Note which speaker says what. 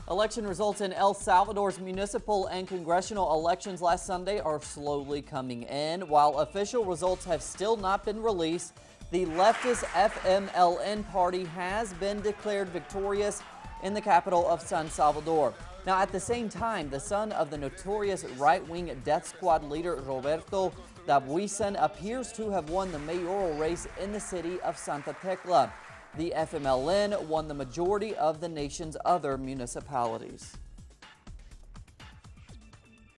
Speaker 1: Election results in El Salvador's municipal and congressional elections last Sunday are slowly coming in. While official results have still not been released, the leftist FMLN party has been declared victorious in the capital of San Salvador. Now, at the same time, the son of the notorious right-wing death squad leader Roberto Dabuisan appears to have won the mayoral race in the city of Santa Tecla. The FMLN won the majority of the nation's other municipalities.